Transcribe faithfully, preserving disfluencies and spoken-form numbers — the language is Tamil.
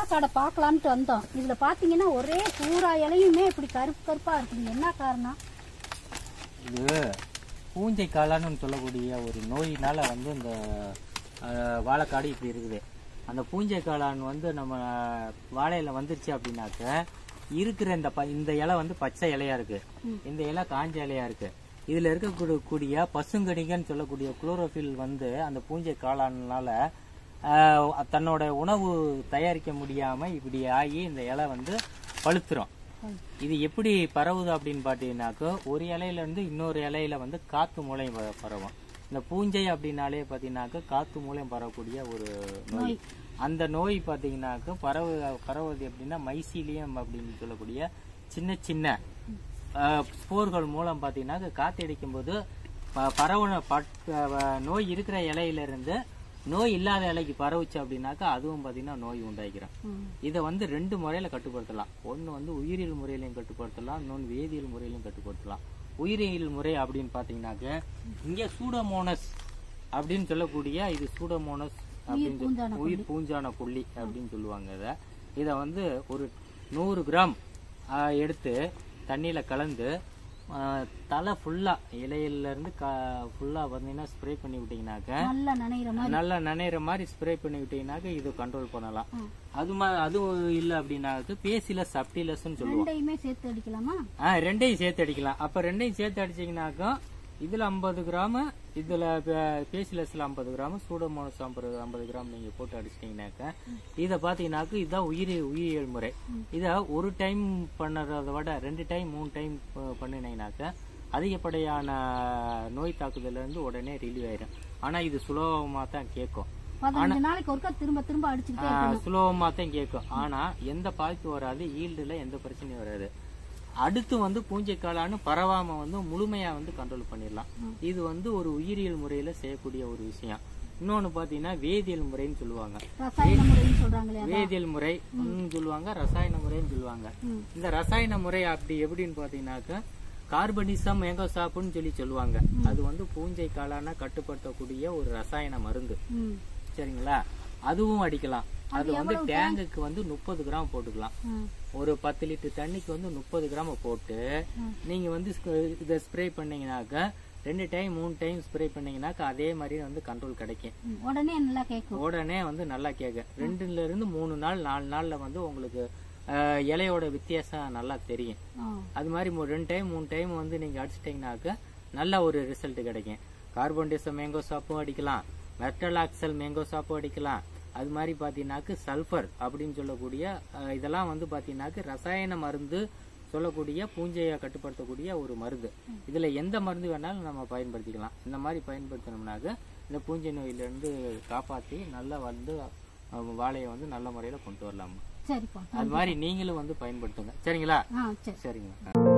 வாழைக்காடை பார்க்கலான்ட்டு வந்தோம். இதுல பாத்தீங்கன்னா ஒரே பூரா இலையுமே இப்படி கருப்பு கருப்பா இருக்குங்க. என்ன காரணம்? இது பூஞ்சை காளான்னு சொல்லக்கூடிய ஒரு நோயினால வந்து இந்த வாழைக்காடு இப்படி இருக்குது. அந்த பூஞ்சை காளான் வந்து நம்ம வாழையில வந்துருச்சு அப்படின்னாக்க இருக்கிற இந்த இந்த இலை வந்து பச்சை இலையா இருக்கு, இந்த இலை காஞ்ச இலையா இருக்கு. இதுல இருக்கக்கூடிய பசுங்கடிகன்னு சொல்லக்கூடிய குளோரோஃபில் வந்து அந்த பூஞ்சை காளானால தன்னோட உணவு தயாரிக்க முடியாம இப்படி ஆகி இந்த இலை வந்து பழுத்துரும். இது எப்படி பரவுது அப்படின்னு பாத்தீங்கன்னாக்க ஒரு இலையில இருந்து இன்னொரு இலையில வந்து காத்து மூலம் பரவும். இந்த பூஞ்சை அப்படின்னாலே பாத்தீங்கன்னாக்க காத்து மூலம் பரவக்கூடிய ஒரு நோய். அந்த நோய் பாத்தீங்கன்னாக்க பரவு பரவுவது எப்படின்னா மைசீலியம் அப்படின்னு சொல்லக்கூடிய சின்ன சின்ன ஸ்போர்கள் மூலம் பாத்தீங்கன்னா காத்து அடிக்கும் போது பரவன நோய் இருக்கிற இலையில இருந்து நோய் இல்லாத இலைக்கு பரவுச்சு அப்படின்னாக்கா அதுவும் பாத்தீங்கன்னா நோய் உண்டாக்கிறோம். இதை வந்து ரெண்டு முறையில கட்டுப்படுத்தலாம். ஒன்னு வந்து உயிரியல் முறையிலையும் கட்டுப்படுத்தலாம், இன்னொன்னு வேதியியல் முறையிலையும் கட்டுப்படுத்தலாம். உயிரியல் முறை அப்படின்னு பாத்தீங்கன்னாக்க இங்க சூடோமோனஸ் அப்படின்னு சொல்லக்கூடிய இது சூடோமோனஸ் அப்படின்னு உயிர் பூஞ்சான புள்ளி அப்படின்னு சொல்லுவாங்க. இதை இதை வந்து ஒரு நூறு கிராம் எடுத்து தண்ணியில கலந்து தலை ஃபுல்லா இலையில இருந்து ஃபுல்லா பாத்தீங்கன்னா ஸ்ப்ரே பண்ணி விட்டீங்கன்னாக்க நல்லா நனைகிற மாதிரி ஸ்ப்ரே பண்ணி விட்டீங்கன்னாக்க இது கண்ட்ரோல் பண்ணலாம். அது அதுவும் இல்ல அப்படின்னாக்க பேசிலஸ் சப்டிலஸ் சொல்லுவோம். சேர்த்து அடிக்கலாமா? ஆஹ் ரெண்டையும் சேர்த்து அடிக்கலாம். அப்ப ரெண்டையும் சேர்த்து அடிச்சீங்கன்னாக்கா இதுல ஐம்பது கிராம், இதுல பேசிலஸ்ல ஐம்பது கிராம், சூடோமோனஸ் ஐம்பது கிராம் நீங்க போட்டு அடிச்சிட்டீங்கன்னாக்க இத பாத்தீங்கன்னாக்க இதுதான் உயிரி உயிரியல் முறை. இத ஒரு டைம் பண்ணறத விட ரெண்டு டைம் மூணு டைம் பண்ணினீங்கன்னாக்க அதிகப்படியான நோய் தாக்குதல இருந்து உடனே ரிலீவ் ஆயிடும். ஆனா இது சுலபமா தான் கேட்கும், திரும்ப திரும்ப அடிச்சு சுலபமா தான் கேட்கும். ஆனா எந்த பாதிப்பு வராது, ஈல்டுல எந்த பிரச்சனையும் வராது. அடுத்து வந்து பூஞ்சை காளான்னு பரவாம வந்து முழுமையா வந்து கண்ட்ரோல் பண்ணிடலாம். இது வந்து ஒரு உயிரியல் முறையில செய்யக்கூடிய ஒரு விஷயம். இன்னொன்னு பாத்தீங்கன்னா வேதியியல் முறைன்னு சொல்லுவாங்க. வேதியியல் முறை சொல்லுவாங்க, ரசாயன முறைன்னு சொல்லுவாங்க. இந்த ரசாயன முறை அப்படி எப்படின்னு பாத்தீங்கன்னாக்க கார்பனிசம் மேங்கோசாப்புன்னு சொல்லி சொல்லுவாங்க. அது வந்து பூஞ்சை காளான கட்டுப்படுத்தக்கூடிய ஒரு ரசாயன மருந்து. சரிங்களா? அதுவும் அடிக்கலாம். அது வந்து டேங்குக்கு வந்து முப்பது கிராம் போட்டுக்கலாம். ஒரு பத்து லிட்டர் தண்ணிக்கு வந்து முப்பது கிராம் போட்டு நீங்க வந்து இதை ஸ்ப்ரே பண்ணீங்கன்னாக்க ரெண்டு டைம் மூணு டைம் ஸ்ப்ரே பண்ணீங்கன்னாக்க அதே மாதிரி வந்து கண்ட்ரோல் கிடைக்கும். உடனே நல்லா கேட்கும். உடனே வந்து நல்லா கேட்க ரெண்டுல இருந்து மூணு நாள் நாலு நாள்ல வந்து உங்களுக்கு இலையோட வித்தியாசம் நல்லா தெரியும். அது மாதிரி ரெண்டு டைம் மூணு டைம் வந்து நீங்க அடிச்சிட்டீங்கன்னாக்க நல்ல ஒரு ரிசல்ட் கிடைக்கும். கார்பன்டேசம் மேங்கோ சாப்பும் அடிக்கலாம், மெட்டலாக்சல் மேங்கோ சாப்பும் அடிக்கலாம். அது மாதிரி பாத்தீங்கன்னாக்க சல்பர் அப்படின்னு சொல்லக்கூடிய இதெல்லாம் வந்து பாத்தீங்கன்னாக்க ரசாயன மருந்து சொல்லக்கூடிய பூஞ்சையை கட்டுப்படுத்தக்கூடிய ஒரு மருந்து. இதுல எந்த மருந்து வேணாலும் நம்ம பயன்படுத்திக்கலாம். இந்த மாதிரி பயன்படுத்தினோம்னாக்க இந்த பூஞ்சை நோயில இருந்து காப்பாத்தி நல்லா வந்து வாழையை வந்து நல்ல முறையில கொண்டு வரலாம். அது மாதிரி நீங்களும் வந்து பயன்படுத்துங்க. சரிங்களா? சரிங்க.